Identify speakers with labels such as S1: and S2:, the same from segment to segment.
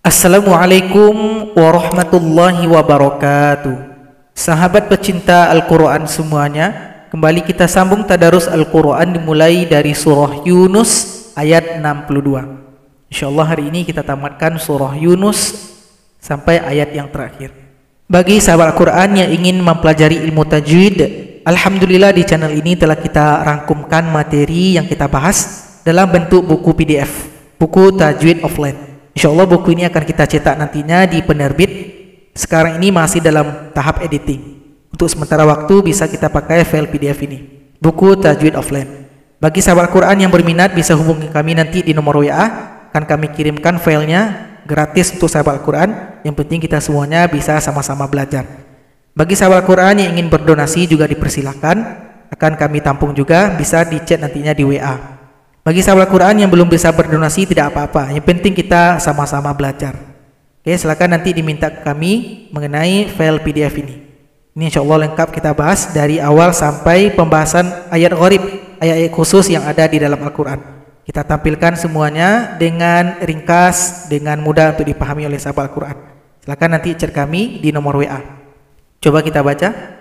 S1: Assalamualaikum warahmatullahi wabarakatuh. Sahabat pecinta Al-Quran semuanya, kembali kita sambung tadarus Al-Quran dimulai dari surah Yunus ayat 62. InsyaAllah hari ini kita tamatkan surah Yunus sampai ayat yang terakhir. Bagi sahabat Al-Quran yang ingin mempelajari ilmu tajwid, alhamdulillah di channel ini telah kita rangkumkan materi yang kita bahas dalam bentuk buku PDF, buku Tajwid Offline. InsyaAllah buku ini akan kita cetak nantinya di penerbit. Sekarang ini masih dalam tahap editing. Untuk sementara waktu bisa kita pakai file PDF ini, buku Tajwid Offline. Bagi sahabat Al-Quran yang berminat bisa hubungi kami nanti di nomor WA. Akan kami kirimkan filenya gratis untuk sahabat Al-Quran. Yang penting kita semuanya bisa sama-sama belajar. Bagi sahabat Al-Quran yang ingin berdonasi juga dipersilakan. Akan kami tampung juga, bisa di chat nantinya di WA. Bagi sahabat Quran yang belum bisa berdonasi tidak apa-apa, yang penting kita sama-sama belajar. Oke, silakan nanti diminta ke kami mengenai file PDF ini. Ini insyaallah lengkap kita bahas dari awal sampai pembahasan ayat gharib, ayat-ayat khusus yang ada di dalam Al-Quran. Kita tampilkan semuanya dengan ringkas, dengan mudah untuk dipahami oleh sahabat Al-Quran. Silakan nanti chat kami di nomor WA. Coba kita baca.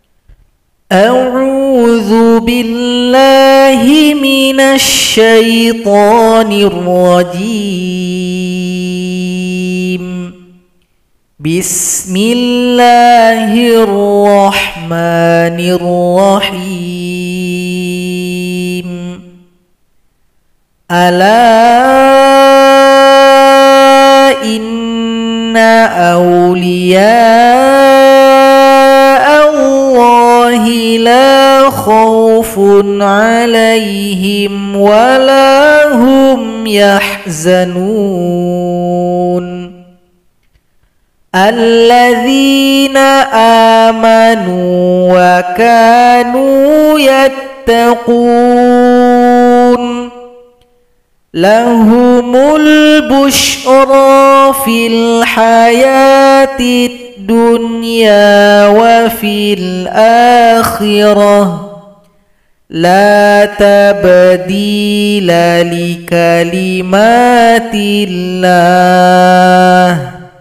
S1: A'udzu billahi minasy syaithanir rajim. Bismillahirrahmanirrahim. Ala inna awliya la khawfun alaihim wa la hum yahzanun alladzina amanu wa kanu yattaqun lahumul busyra fil hayatid dunya wa fil akhirah la tabdila li kalimatillah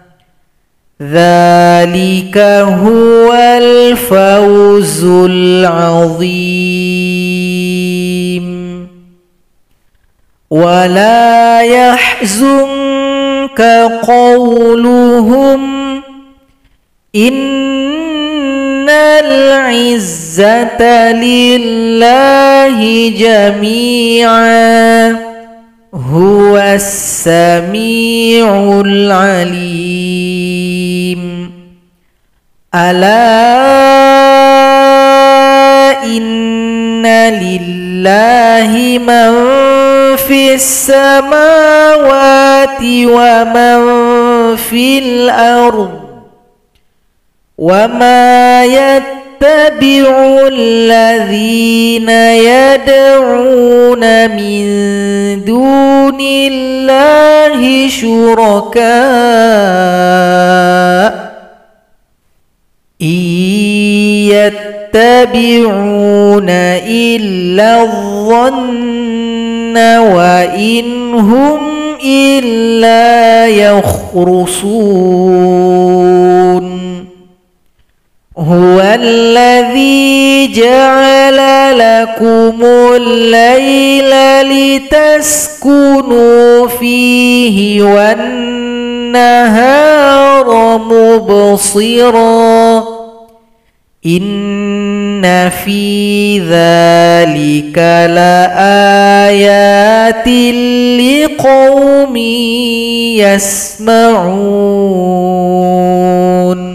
S1: dzalika huwal fawzul azim wa la yahzunka qawluhum innal izzata lillahi jami'an huwas sami'ul alim ala inna lillahi man fis samawati wa man fil ardh وَمَا يَتَّبِعُ الَّذِينَ يَدْعُونَ مِن دُونِ اللَّهِ شُرَكَاءَ إِن يَتَّبِعُونَ إِلَّا الظَّنَّ وَإِنْ هُمْ إِلَّا يَخْرُصُونَ هو الذي جعل لكم الليل لتسكنوا فيه والنهار مبصرا إن في ذلك لآيات لقوم يسمعون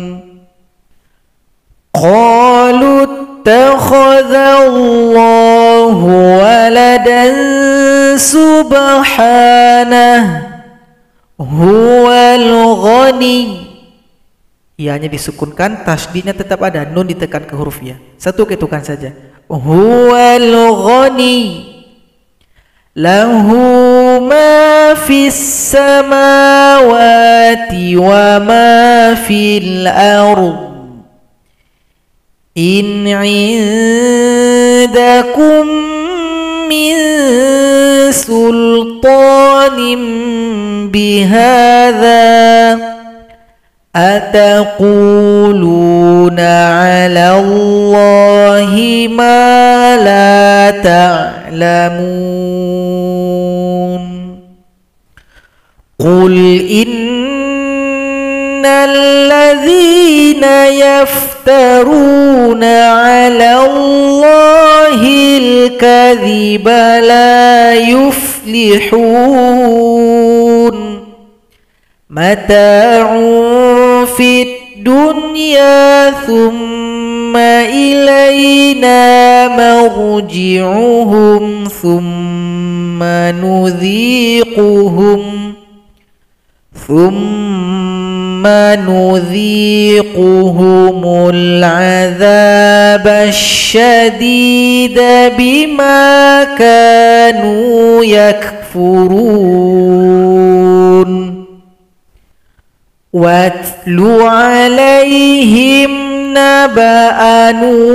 S1: قالوا اتخذ الله ولدا سبحانه هو الغني. Ianya disukunkan, tasdidnya tetap ada, nun ditekan ke huruf ya. Satu ketukan saja. Huwal ghani lahu ma fis samawati wa ma fil ardh in indakum min سلطان بهذا أتقولون على الله ما لا تعلمون قل إن الذين يفترون على الله الكذب لا يفلحون متاع في الدنيا ثم إلينا مرجعهم ثم نذيقهم العذاب الشديد بما كانوا يكفرون واتل عليهم نبأ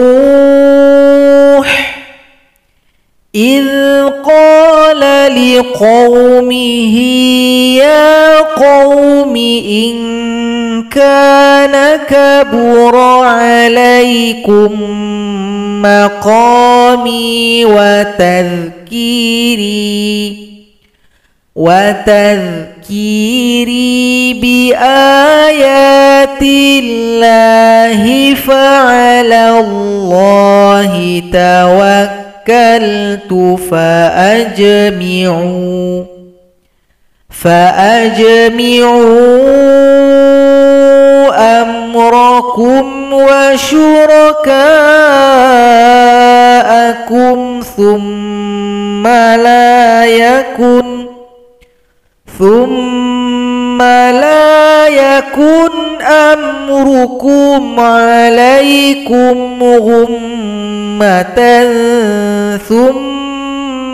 S1: نوح إذ قال لقومه يا قوم إن كان كبر عليكم مقامي وتذكيري بآيات الله فعلى الله توكلت فأجمعوا أمركم وشركاءكم ثم لا يكن أمركم عليكم غمة ثم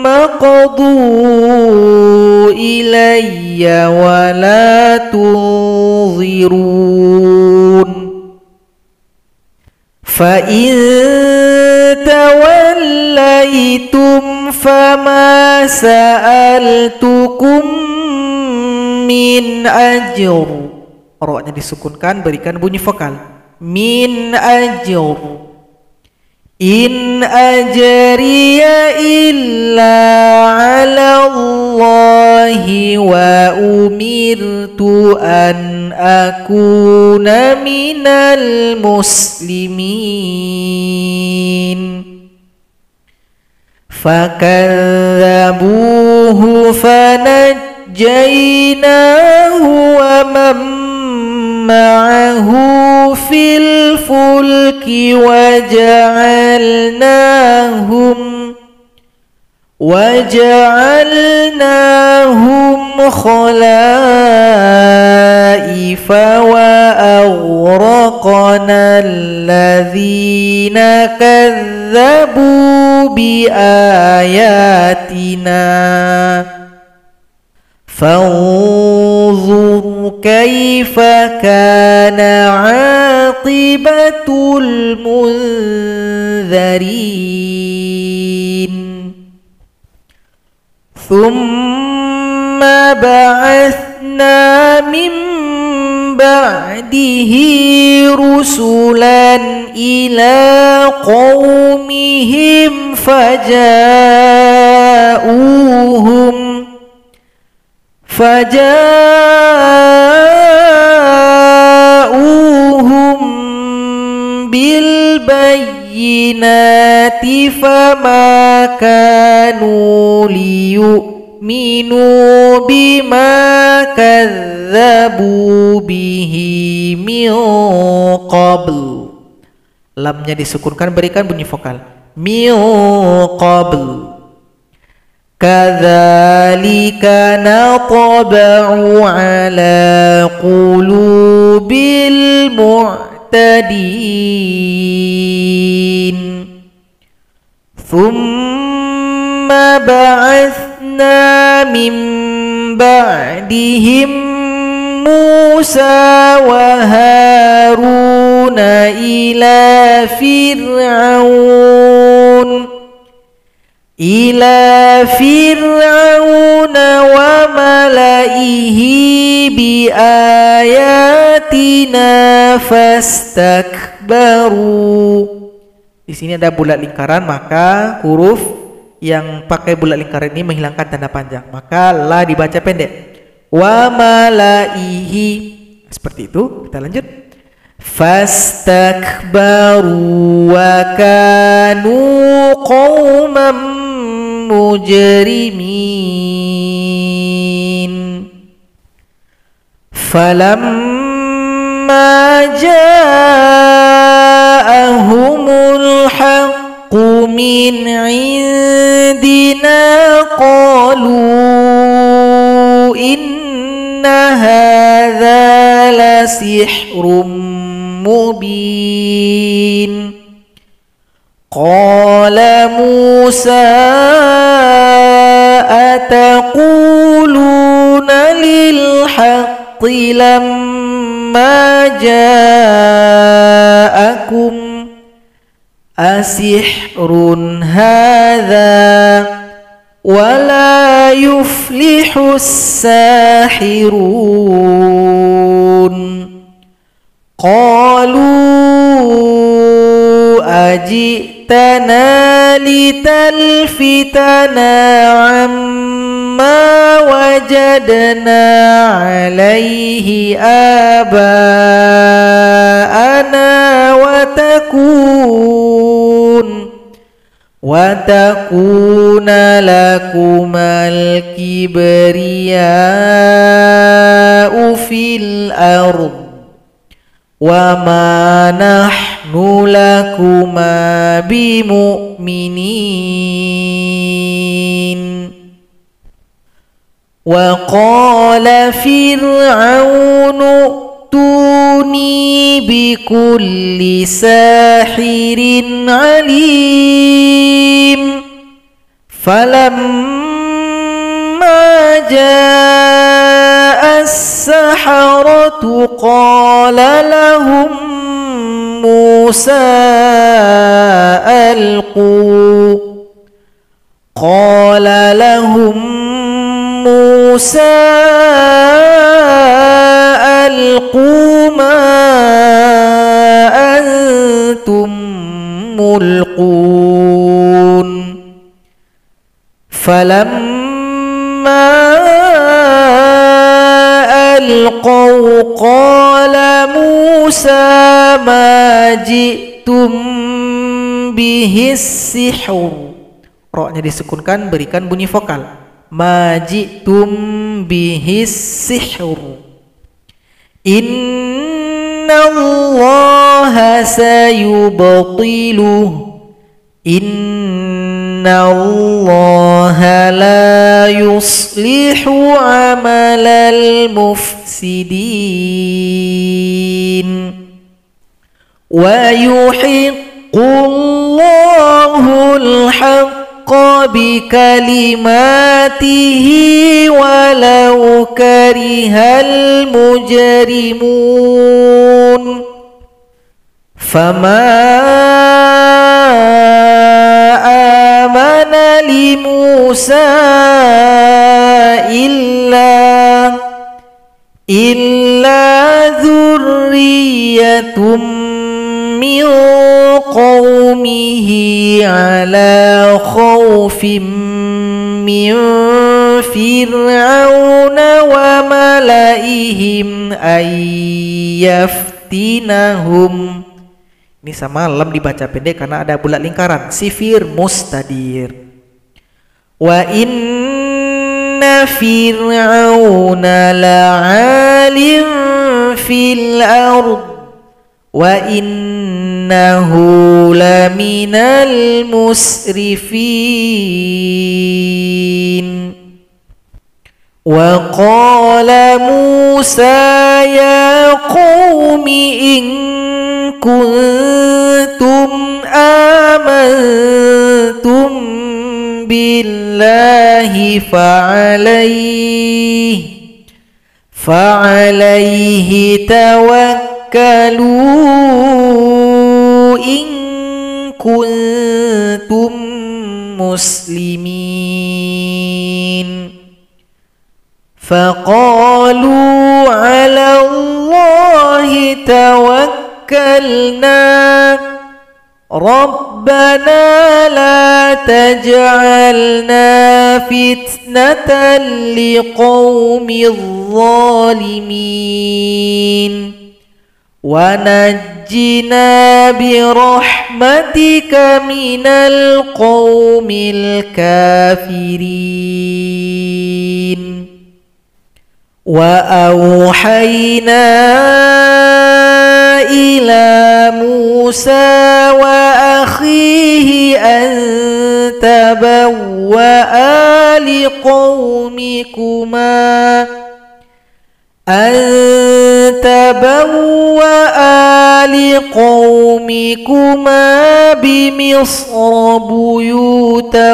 S1: قضوا إلي ولا تنظرون فإن توليتم فما سألتكم min ajr, roknya disukunkan, berikan bunyi vokal. Min ajr, in ajriya illa ala Allahi wa umirtu an akuna minal muslimin. Fakadzabuhu فنجيناه ومن معه في الفلك وجعلناهم خلائف وأغرقنا الذين كذبوا بآياتنا فانظر كيف كان عاقبة المنذرين ثم بعثنا من بعده رسلا إلى قومهم فجاءوهم بالبينات فما كانوا ليؤمنوا بما كذبوا به من قبل. Lamnya disukunkan, berikan bunyi vokal. Min qabl. Kadzalika natba'u ala qulubil mu'tadin. Thumma ba'athna min ba'dihim Musa wa Haruna ila Fir'aun ila fir'auna wa malaihi bi ayatina fastakbaru. Di sini ada bulat lingkaran, maka huruf yang pakai bulat lingkaran ini menghilangkan tanda panjang, maka la dibaca pendek. Wa malaihi, seperti itu. Kita lanjut. Fastakbaru wa kanu qauman mujrimin. Falamma ja'ahumul haqqu min 'indina qalu inna hadza lasihrun mubin. Qala Musa ataquluna lil haqqi lamma ja'akum asihrun hadza wala yuflihus sahirun. Qalu ajitana litalfitana amma wajadna alaihi aba'ana wa takuna lakumal kibriya'u fil ardh wa ma nahnu lakuma bimu'minin. Wa qala fir'aunu tuni bikulli sahirin alim. Falamma jaa as-saharatu qala lahum Musa alqu. Qala lahum Musa alqu ma antum mulqun. Falamma alqaw qala Musa ma ji'tum bihis sihr. Roknya disukunkan, berikan bunyi vokal. Ma ji'tum bihis sihr. Inna Allaha sayubtiluh. Inna Allaha la yuslihu amalal mufsidin. Wa yuhiqqu Allahul haqqa bikalimatihi walau karihal mujrimun. Fama amana li Musa illa dhurriyatum min qawmihi ala khawfim min fir'auna wa malaihim ayyaftinahum. Ini sama lam dibaca pendek karena ada bulat lingkaran. Sifir mustadir. Wa inna fir'auna la'alim fil ard wa innahu laminal musrifin. Wa qala Musa ya qaumi in kuntum amantum billahi fa'alayhi tawakkalu in kuntum muslimin. المسلمين فقالوا على الله توكلنا ربنا لا تجعلنا فتنة لقوم الظالمين ونجنا برحمتك من القوم الكافرين وأوحينا إلى موسى وأخيه أن تبوأ لقومكما بمصر بيوتا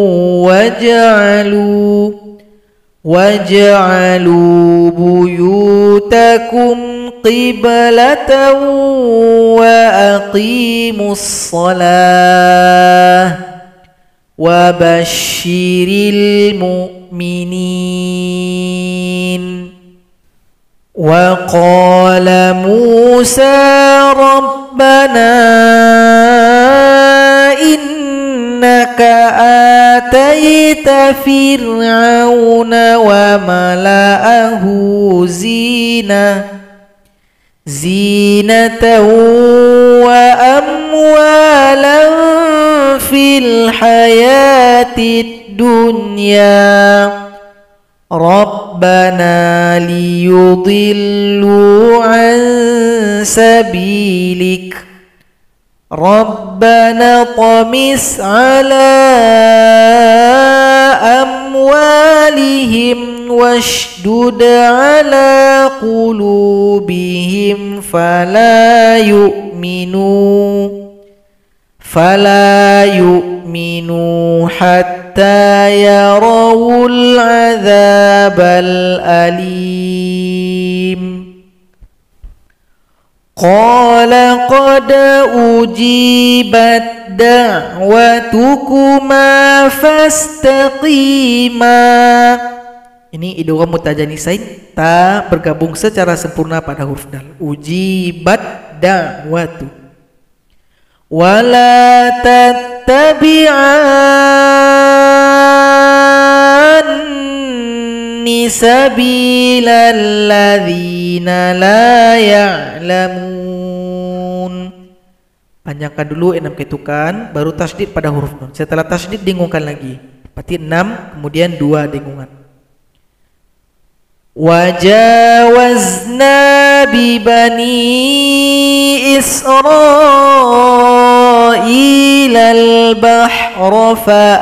S1: واجعلوا بيوتكم قبلة وأقيموا الصلاة وبشر المؤمنين وقال موسى ربنا إنك آتيت فرعون وملأه زينة وأموالا في الحياة الدنيا ربنا ليضلوا عن سبيلك ربنا طمس على أموالهم واشدد على قلوبهم فلا يؤمنوا حتى يروا العذاب الأليم قال قد أجيبت دعوتكما فاستقيما. Ini idgham mutajanisain, ta bergabung secara sempurna pada huruf dal. Ujibat da'watu. Wala tattabi'anni sabilal ladzina la ya'lamun. Panjangkan dulu 6 ketukan, baru tasydid pada huruf nun. Setelah tasydid dengungkan lagi. Berarti 6 kemudian 2 dengungan. Wajawazna bi bani Israil al-bahra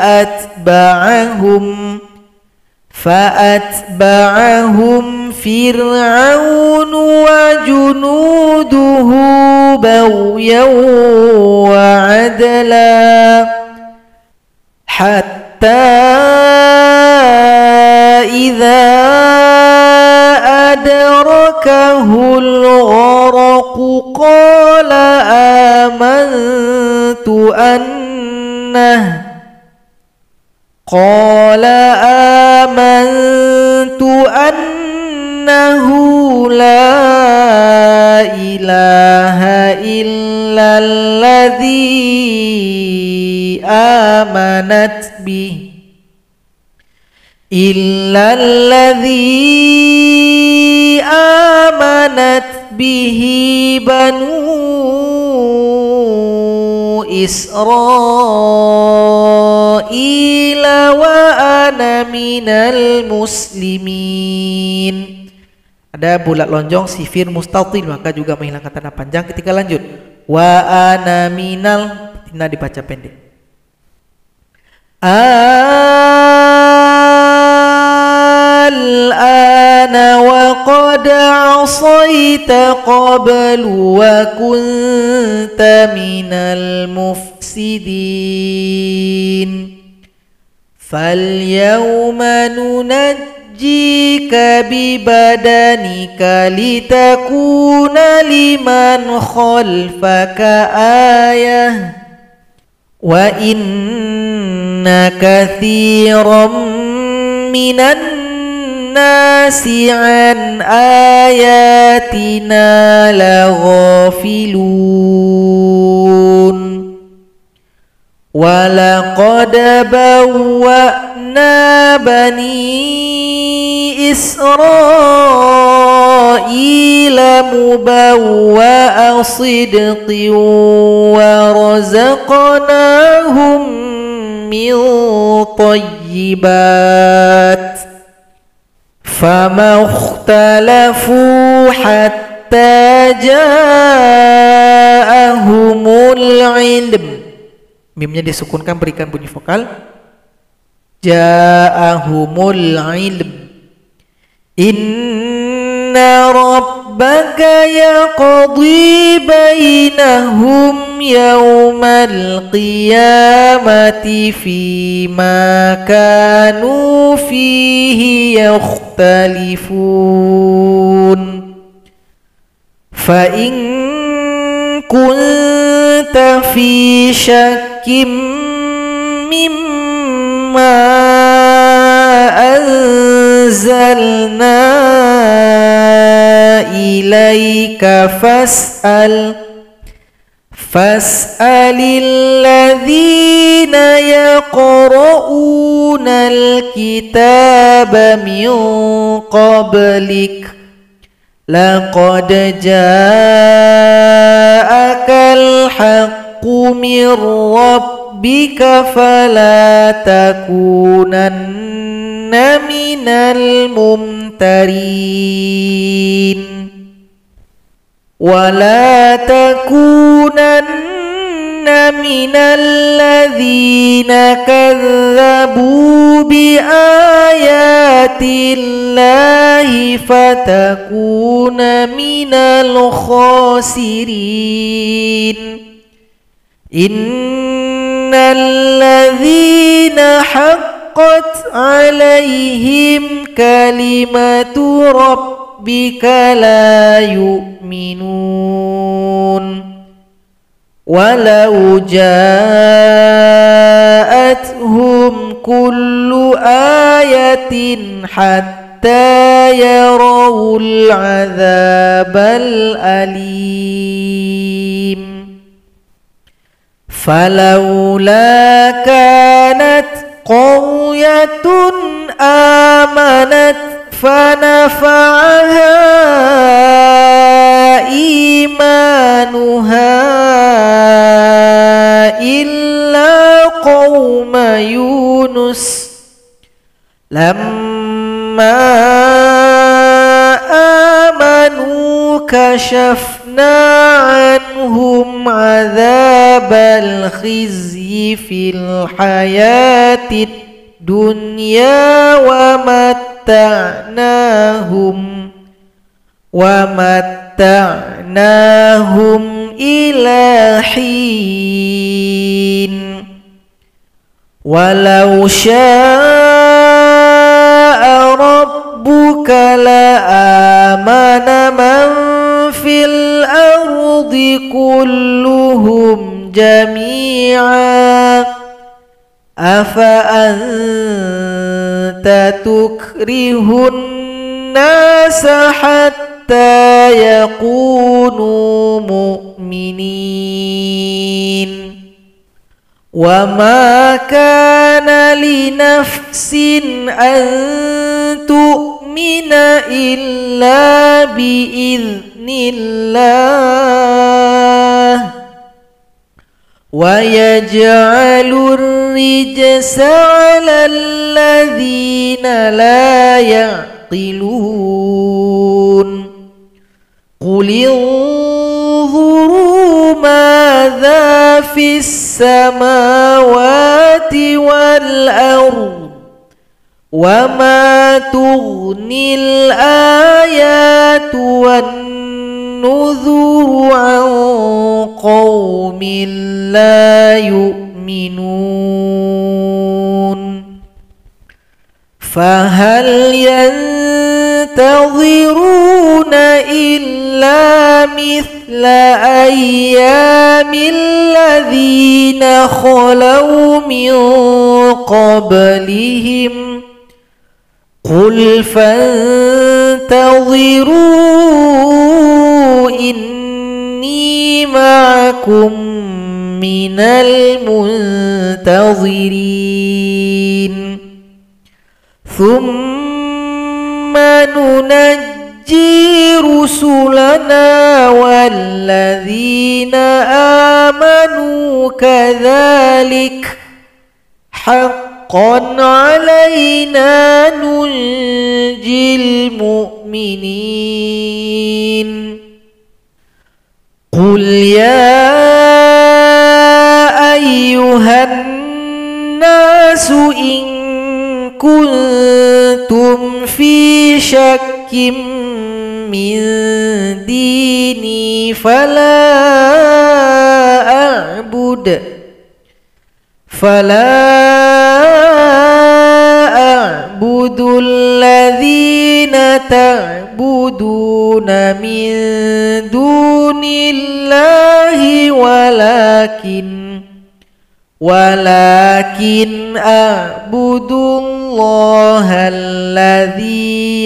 S1: fa'atba'ahum fir'aun wa junuduhu baghyan wa 'adla hatta idza adrakahul gharq qala amantu annahu la ilaha illalladzi amanat bihi banu Israil wa ana minal muslimin. Ada bulat lonjong sifir mustatil, maka juga menghilangkan tanda panjang ketika lanjut. Wa ana minal, tina dibaca pendek. Al-ana wa qad asaita qablu wa kunta minal mufsidin falyawma nunajjika bibadanika litakuna liman khalfaka ayah wa inna كثيرا من الناس عن آياتنا لغافلون ولقد بوأنا بني إسرائيل مبوأ صدق ورزقناهم من طيبات فما اختلفوا حتى جاءهم العلم. Mimnya disukunkan, berikan bunyi vokal. Ja'ahumul ilm. Inna rabbaka yaqdi bainahum yawmal qiyamati fima kanu fihi yakhtalifun. Fa in kunta fi syakim mimma anzalna ilaika fas'alil ladzina yaqra'una al-kitaba min qablik laqad ja'akal haqqu min rabbika fala takunanna minal mumtarin wala takunanna minal ladzina kadzabu bi ayatillahi fatakuna minal khasirin. Innal ladzina haqqat alaihim kalimatu rabbika la yu'minun walau ja'atuhum kullu ayatin hatta yarawul azabal alim. Falawla kanat qaryatun amanat fanafa'aha imanuha illa qauma Yunus lamma amanu kashafna anhum azabal khizyi fil hayatid dunya wa matta'nahum ila hin. Walau syaa rabbuka la amana man fil ardi kulluhum jami'a afa anta tukrihun nasa hatta yakunu mu'minin wa ma kana li nafsin an tu'mina illa bi'iznillah wa yaj'alur rijsa 'alal ladzina la ya'qilun. Qul انظuruu madza fis samawati wal ardh wa ma tughnil ayatu wan nuzuru an qaumin la yu'minun. Fahal yantaziruna illa مثل أيام الذين خلوا من قبلهم قل فانتظروا إني معكم من المنتظرين ثم ننجي رسلنا والذين آمنوا كذلك حقا علينا ننجي المؤمنين قل يا أيها الناس إن كنتم في شك من ديني فلا أعبد الذين تعبدون من دون الله ولكن أعبد الله الذي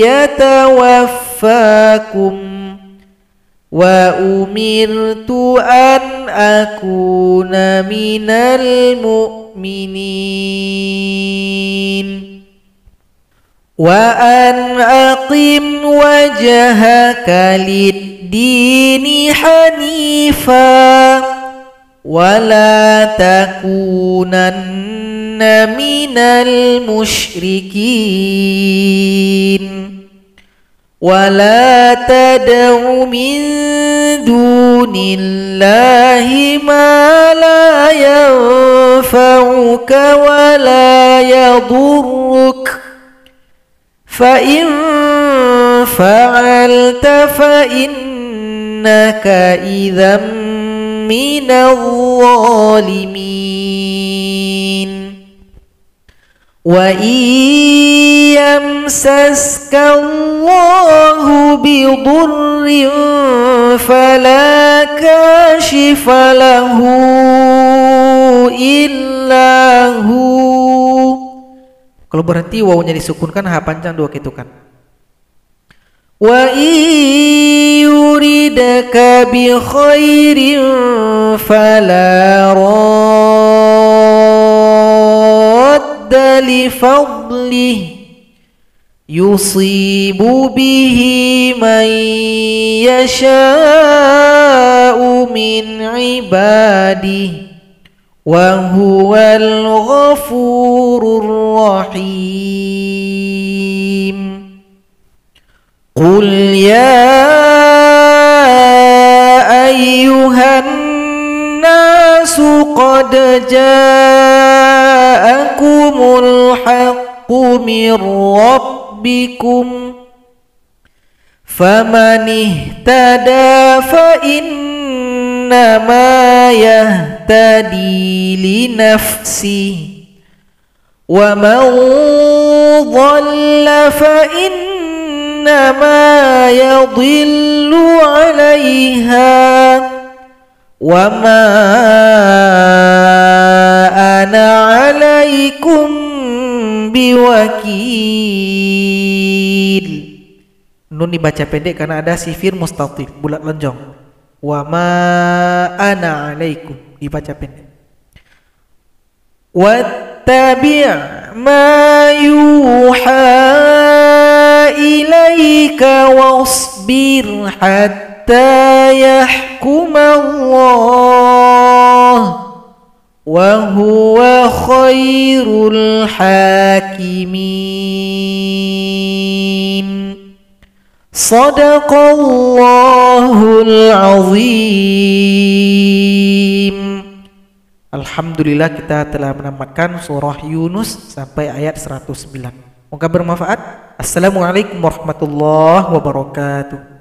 S1: يتوفاكم وأمرت أن أكون من المؤمنين وأن أقم وجهك للدين حنيفا ولا تكونن من المشركين ولا تدع من دون الله ما لا ينفعك ولا يضرك فإن فعلت فإنك إذا من الظالمين وإن يمسسك الله بضر فلا كاشف له إلا هو. Kalau berhenti wawunya disukunkan, ha panjang dua ketukan. Wa yuridaka bi khairin fala radda li fadlihi yusibu bihi man yasha'u min ibadihi wa huwal ghafurur rahim. Qul ya ayyuhan nasu qad ja'akumul haqqu min rabbikum faman ihtada fa innama yahtadi li nafsihi wa man dhalla fa innama yadhillu 'alayha wa ma ana 'alaykum biwakil. Nun dibaca pendek karena ada sifir mustatif bulat lonjong. Wa ma ana 'alaikum dibaca pendek. Wattabi' ma yuha ilaika wasbir hatta yahkuma Allah wa huwa khairul hakimin. Sadaqallahul azim. Alhamdulillah kita telah menamatkan surah Yunus sampai ayat 109. Moga bermanfaat. Assalamualaikum warahmatullahi wabarakatuh.